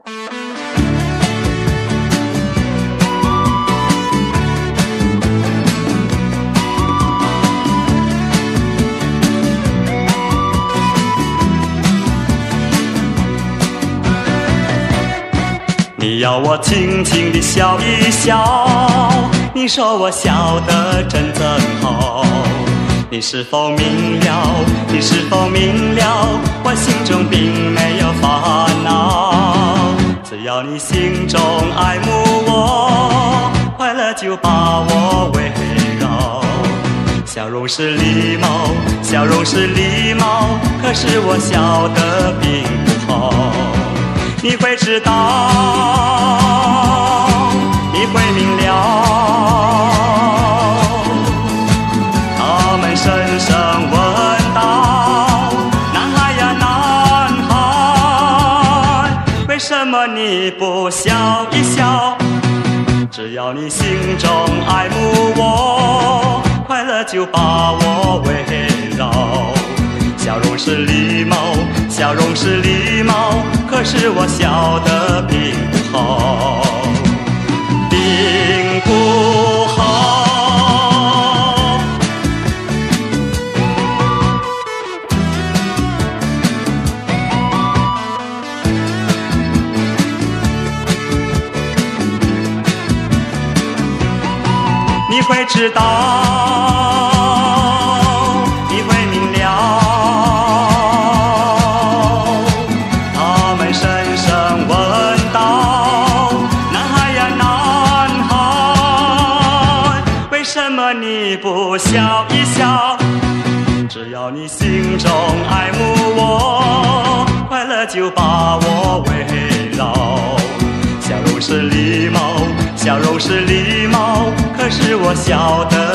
你要我轻轻地笑一笑，你说我笑得真好。你是否明了？你是否明了？我心中并没有烦恼。只要你心中爱慕我，快乐就把我围绕。笑容是礼貌，笑容是礼貌，可是我笑得并不好。你会知道，你会明了，他们深深问道：男孩呀男孩，为什么你不笑一笑？只要你心中爱慕我，快乐就把我围绕。笑容是礼貌，笑容是礼貌，可是我笑得并不好，并不好。你会知道，你会明了，他们深深问道：男孩呀男孩，为什么你不笑一笑？只要你心中爱慕我，快乐就把我围绕。笑容是礼貌，笑容是礼貌，可是我笑得